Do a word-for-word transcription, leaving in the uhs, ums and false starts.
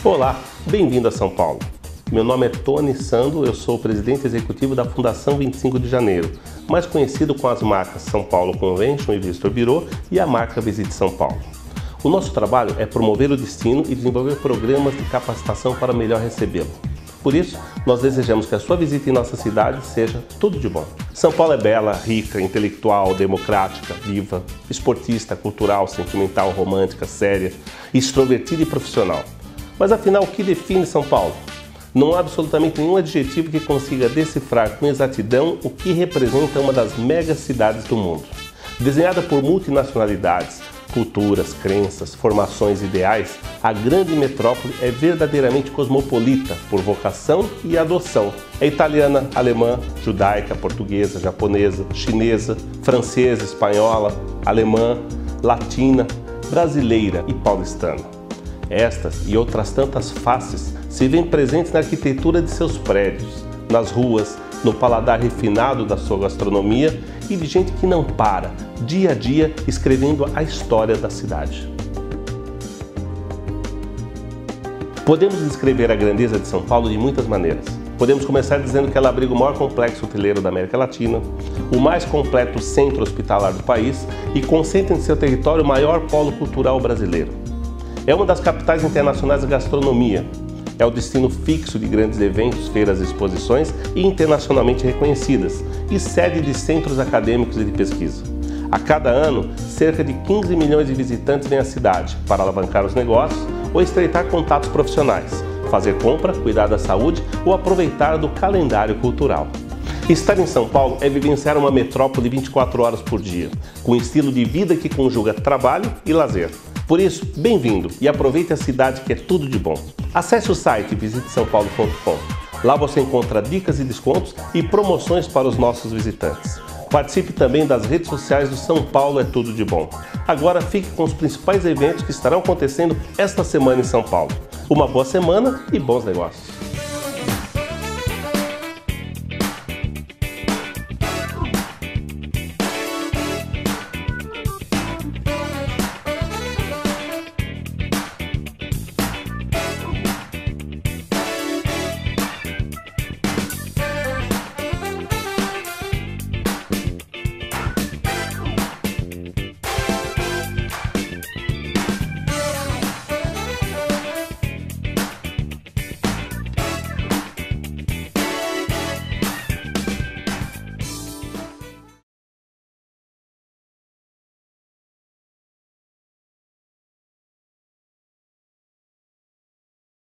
Olá, bem-vindo a São Paulo. Meu nome é Tony Sando, eu sou o presidente executivo da Fundação vinte e cinco de janeiro, mais conhecido com as marcas São Paulo Convention e Visitor Bureau e a marca Visite São Paulo. O nosso trabalho é promover o destino e desenvolver programas de capacitação para melhor recebê-lo. Por isso, nós desejamos que a sua visita em nossa cidade seja tudo de bom. São Paulo é bela, rica, intelectual, democrática, viva, esportista, cultural, sentimental, romântica, séria, extrovertida e profissional. Mas afinal, o que define São Paulo? Não há absolutamente nenhum adjetivo que consiga decifrar com exatidão o que representa uma das megacidades do mundo. Desenhada por multinacionalidades, culturas, crenças, formações ideais, a grande metrópole é verdadeiramente cosmopolita por vocação e adoção. É italiana, alemã, judaica, portuguesa, japonesa, chinesa, francesa, espanhola, alemã, latina, brasileira e paulistana. Estas e outras tantas faces se veem presentes na arquitetura de seus prédios, nas ruas, no paladar refinado da sua gastronomia e de gente que não para, dia a dia, escrevendo a história da cidade. Podemos descrever a grandeza de São Paulo de muitas maneiras. Podemos começar dizendo que ela abriga o maior complexo hoteleiro da América Latina, o mais completo centro hospitalar do país e concentra em seu território o maior polo cultural brasileiro. É uma das capitais internacionais da gastronomia. É o destino fixo de grandes eventos, feiras e exposições e internacionalmente reconhecidas, e sede de centros acadêmicos e de pesquisa. A cada ano, cerca de quinze milhões de visitantes vêm à cidade para alavancar os negócios ou estreitar contatos profissionais, fazer compra, cuidar da saúde ou aproveitar do calendário cultural. Estar em São Paulo é vivenciar uma metrópole vinte e quatro horas por dia, com um estilo de vida que conjuga trabalho e lazer. Por isso, bem-vindo e aproveite a cidade que é tudo de bom. Acesse o site visite são paulo ponto com. Lá você encontra dicas e descontos e promoções para os nossos visitantes. Participe também das redes sociais do São Paulo é Tudo de Bom. Agora fique com os principais eventos que estarão acontecendo esta semana em São Paulo. Uma boa semana e bons negócios!